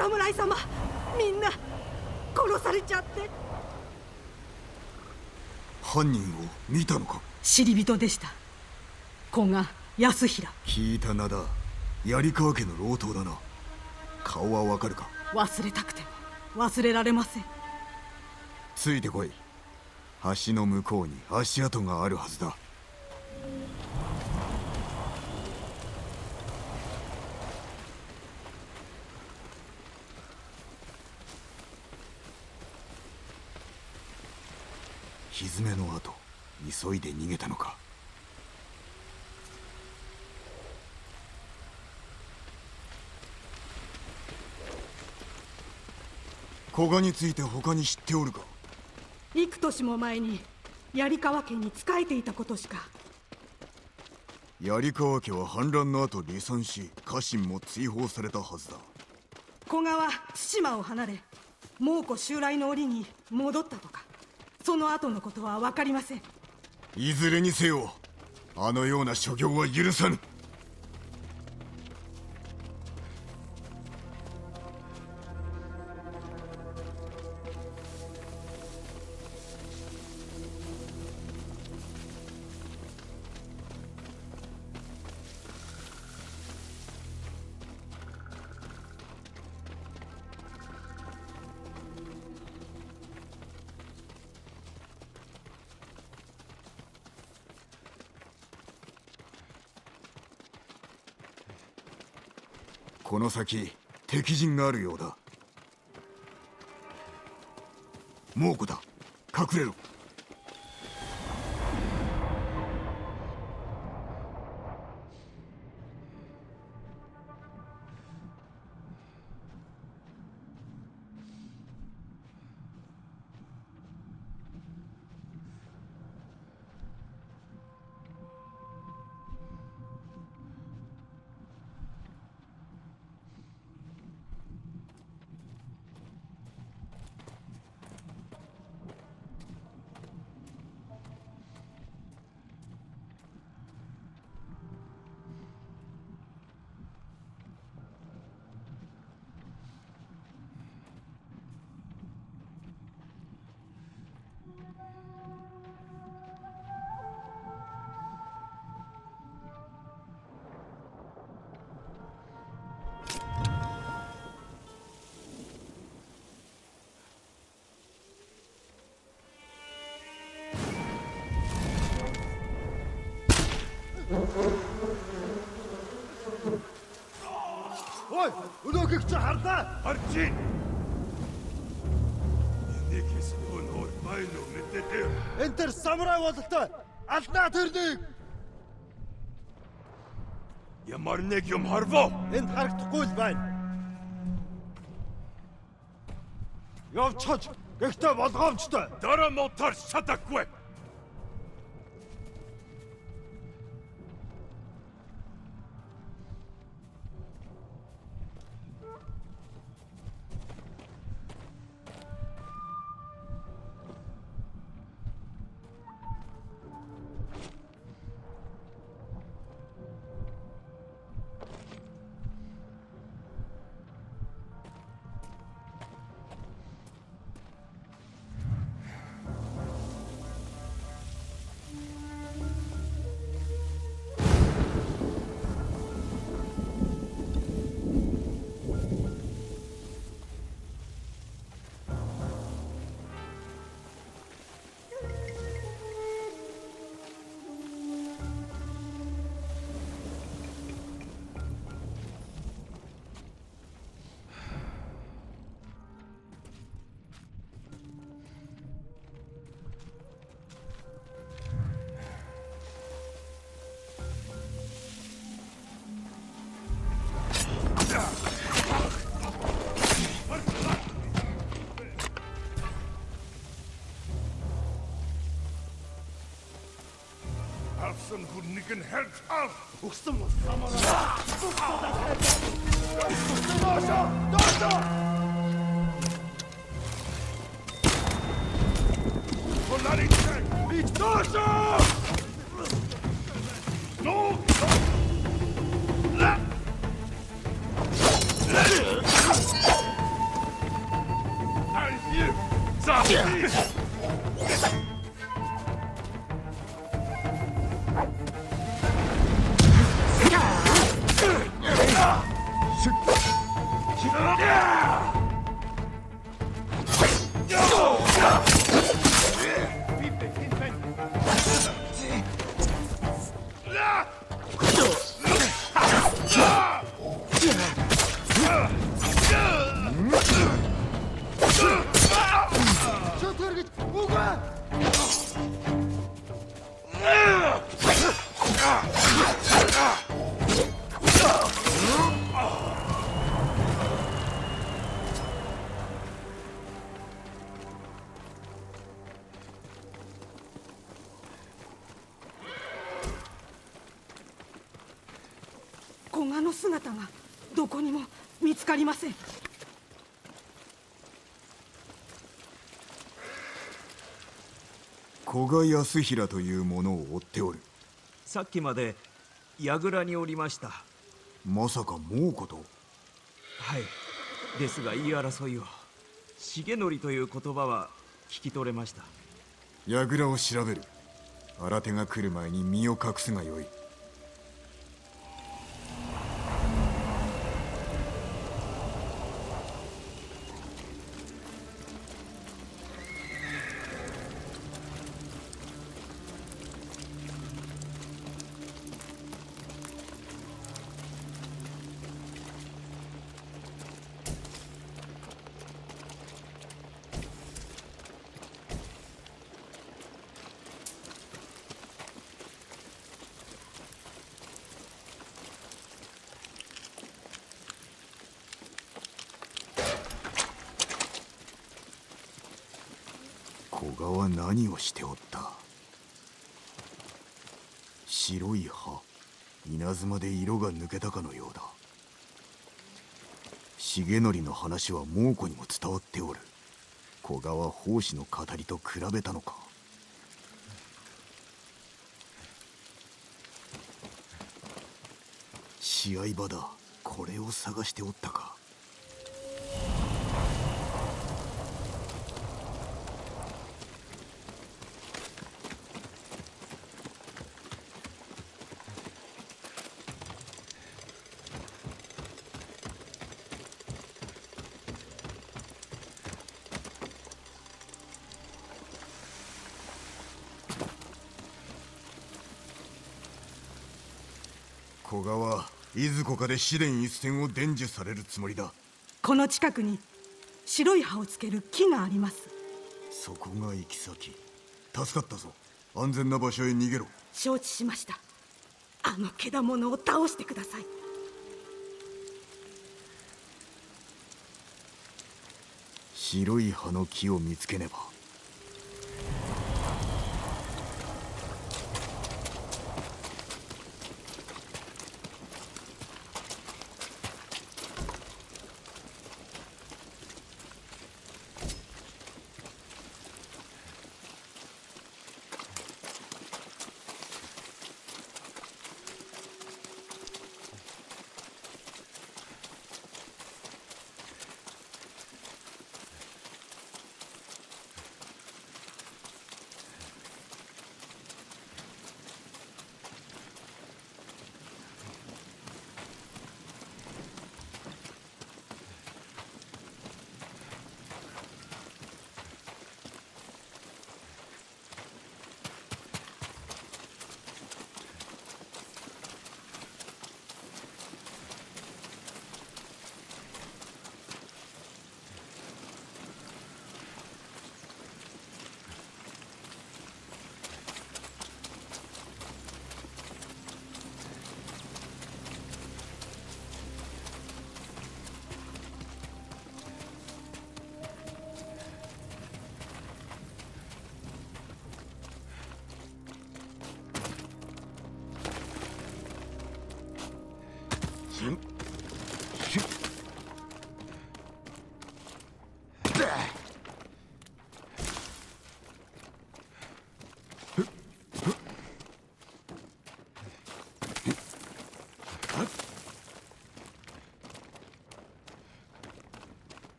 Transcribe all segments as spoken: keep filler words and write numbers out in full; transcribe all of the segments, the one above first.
侍様、みんな殺されちゃって。 犯人を見たのか？ 知り人でした。古賀康平。 聞いた名だ。槍川家の老頭だな。顔はわかるか？ 忘れたくても忘れられません。 ついてこい。橋の向こうに足跡があるはずだ。蹄の後、急いで逃げたのか。古賀について他に知っておるか？ 幾年も前に槍川家に仕えていたことしか。 槍川家は反乱の後離散し、家臣も追放されたはずだ。 古賀は対馬を離れ蒙古襲来の折に戻ったとか。その後のことは分かりません。 いずれにせよ、あのような所業は許さぬ。この先、敵陣があるようだ。蒙古だ。隠れろ。 Ой, өнөөгч харлаа. Харж ийн. Энийг хийсэн өөр байна уу мэдээ. Энэ төр самурай бололтой. Алднаа тэрнийг. Ямар нэг юм харваа. Энд харагдахгүй л байна. Явчихж, гэхдээ болгоомжтой. Дараа мотор шатахгүй. Авсан хүннийг нь харж ав. Өгсөн самурай. Доошо! Доошо! Поларичай! Бич доошо! No! Ла! 古賀の姿がどこにも見つかりません。 古賀康平という者を追っておる。 さっきまで櫓におりました。 まさか猛虎と？ はい。ですが言い争いを。重則という言葉は聞き取れました。 櫓を調べる。新手が来る前に身を隠すがよい。古賀は何をしておった？白い葉、稲妻で色が抜けたかのようだ。重則の話は猛虎にも伝わっておる。古賀は法師の語りと比べたのか。試合場だ。これを探しておったか。古賀はいずこかで紫電一戦を伝授されるつもりだ。 この近くに白い葉をつける木があります。 そこが行き先。助かったぞ。安全な場所へ逃げろ。 承知しました。あの獣を倒してください。 白い葉の木を見つけねば。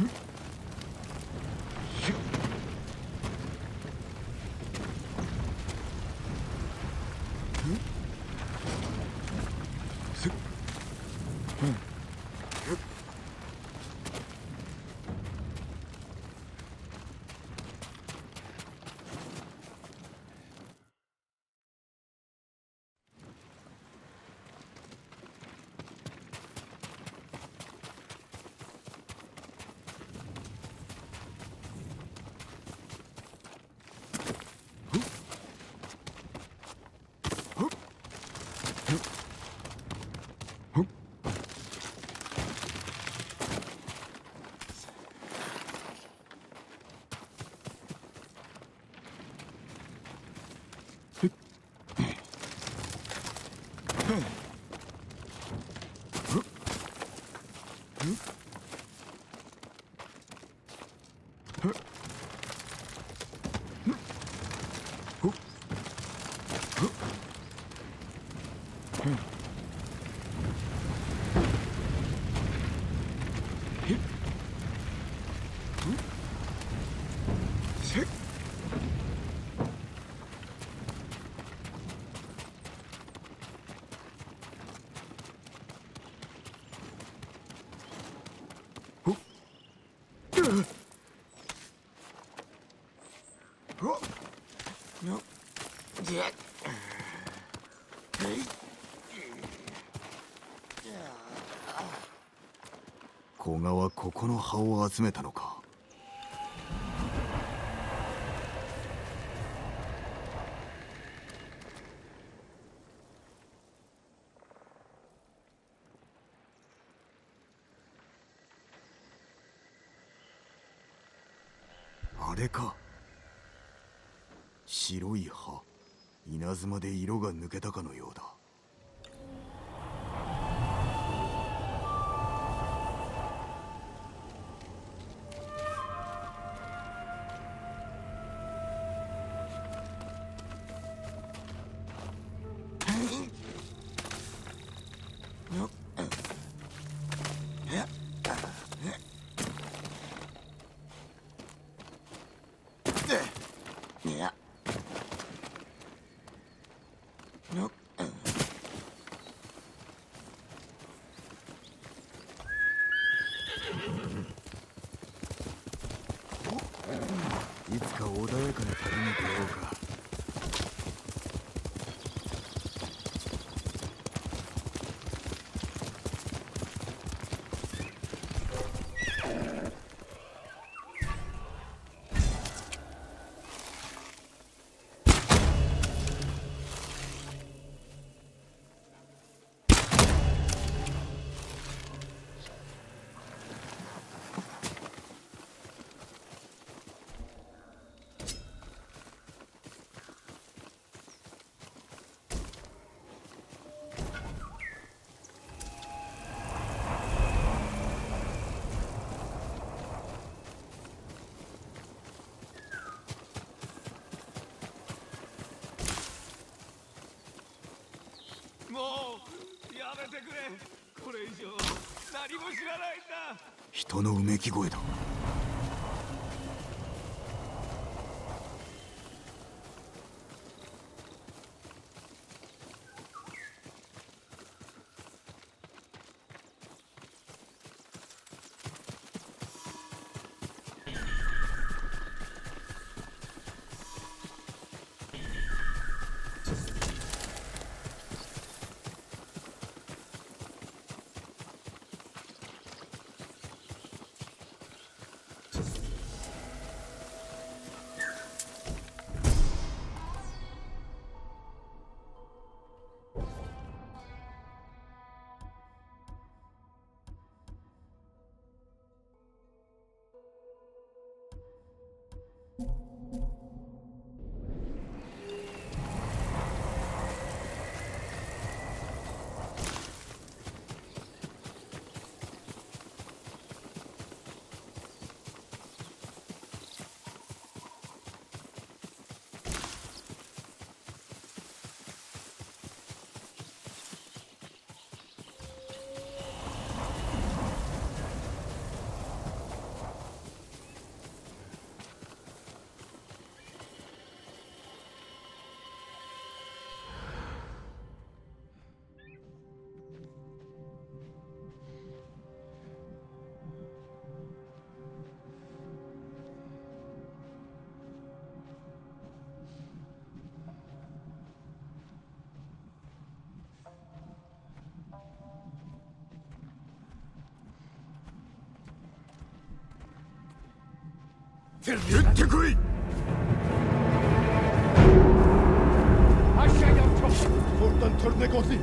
古賀はここの葉を集めたのか。あれか。白い葉、稲妻で色が抜けたかのようだ。いつか穏やかな旅に出ようか。 もうやめてくれ。これ以上何も知らないんだ。 人のうめき声だ。 撃ってこい。 Aşağı yap çok. Buradan törne kozi.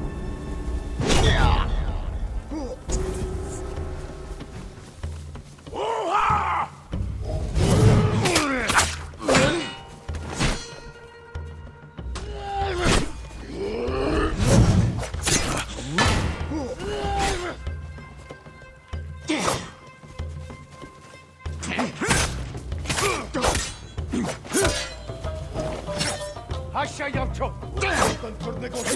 Aşağı yap çok. Buradan törne kozi.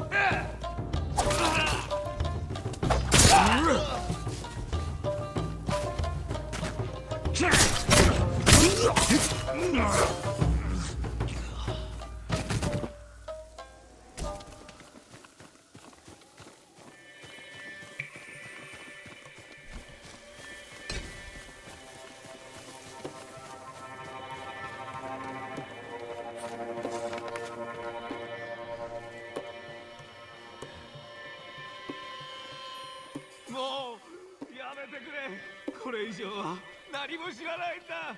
もうやめてくれ。これ以上は何も知らないんだ。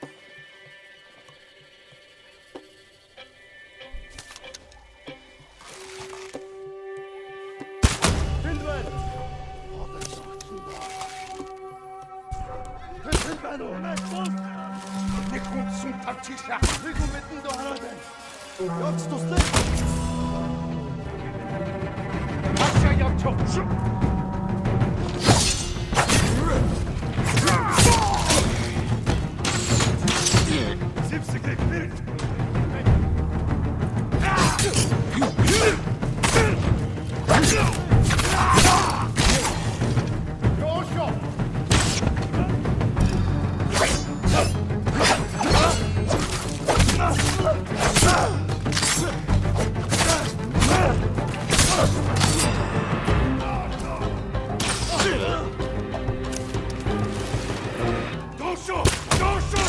Ne konuşsun tartışa. Hükümetin de haraden. Yoksa dostlar. Aşağı yap çok. Zipsiklik bir. Yoş yok. Dosho! Dosho!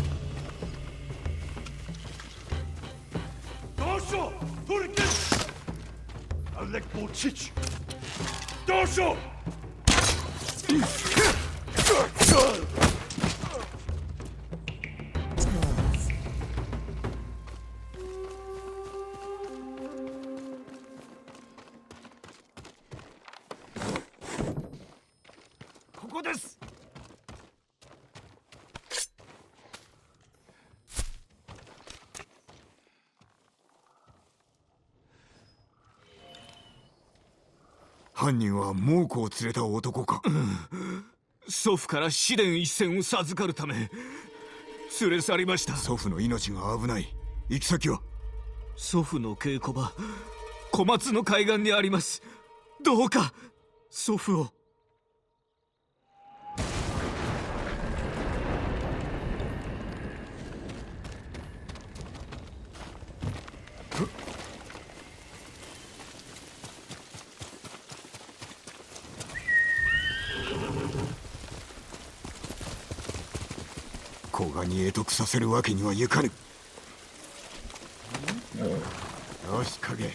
Dosho! Turkin! Alek Bočić! Dosho! ここです。 犯人は猛虎を連れた男か。 祖父から試練一戦を授かるため連れ去りました。 祖父の命が危ない。行き先は？ 祖父の稽古場小松の海岸にあります。どうか祖父を。 古賀に会得させるわけにはいかぬ。よし影。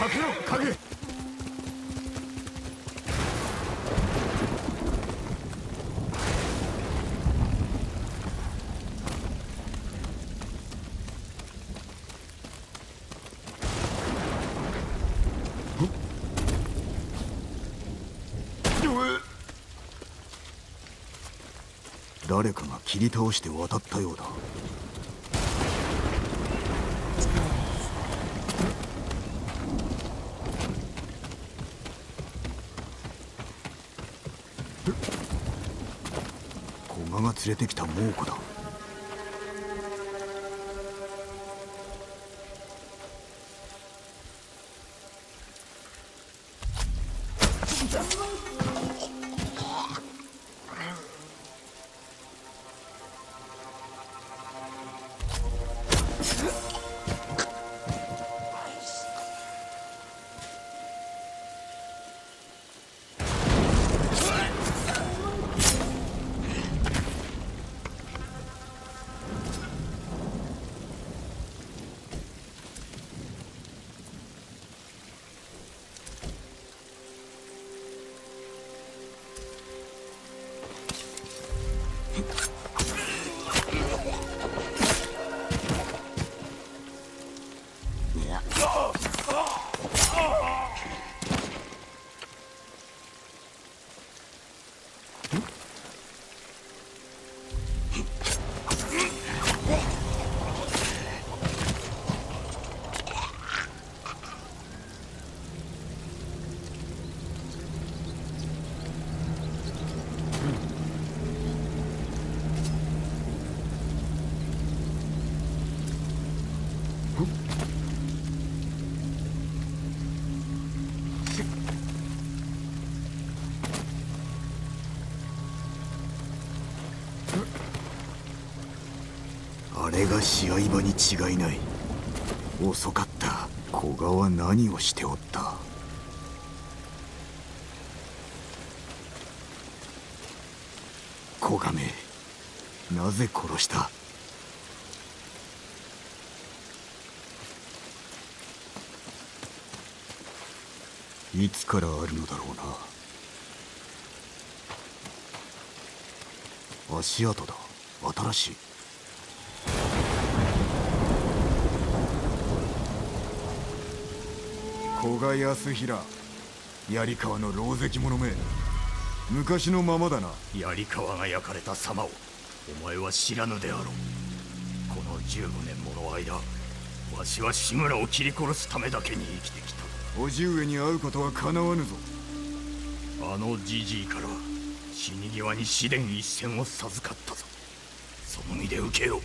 けろ影。誰かが切り倒して渡ったようだ。古賀が連れてきた猛虎だ。あれが試合場に違いない。遅かった。古賀は何をしておった。古賀め、なぜ殺した。いつからあるのだろうな。足跡だ。新しい。古賀康平、槍川の狼藉者め。昔のままだな。 槍川が焼かれた様をお前は知らぬであろう。このじゅうごねんもの間、わしは志村を切り殺すためだけに生きてきた。 叔父上に会うことはかなわぬぞ。 あのじじいから死に際に紫電一線を授かったぞ。その身で受けよう。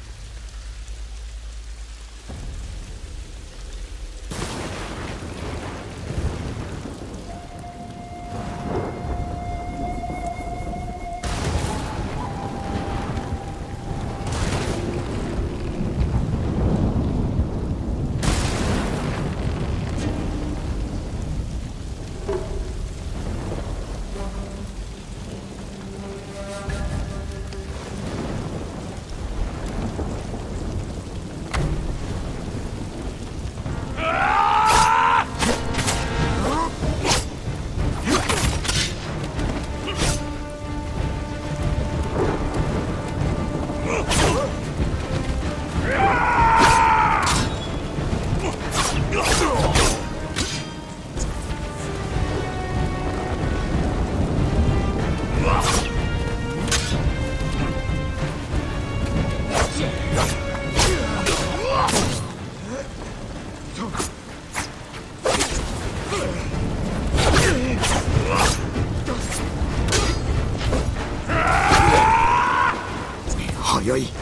早い。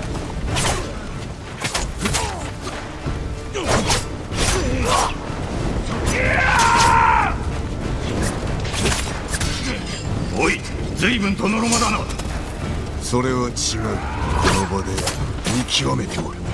おい、随分とのろまだな。 それは違う。この場で見極めておる。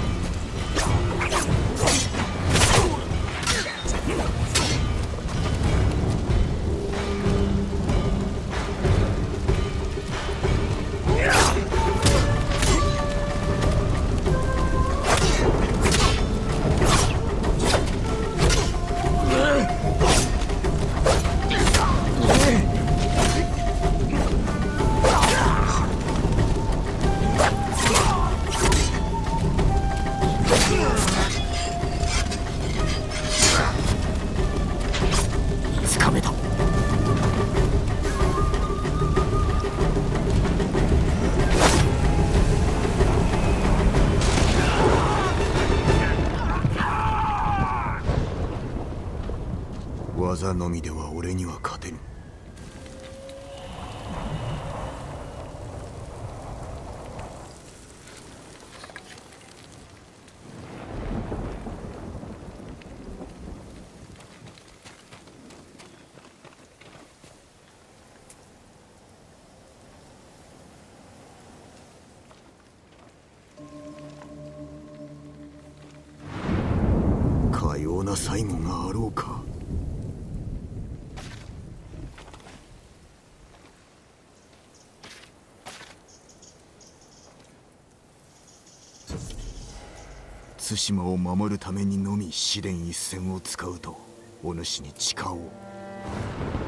うつかめた。技のみでは俺には勝てぬ。かような最後があろうか。対馬を守るためにのみ試練一戦を使うとお主に誓おう。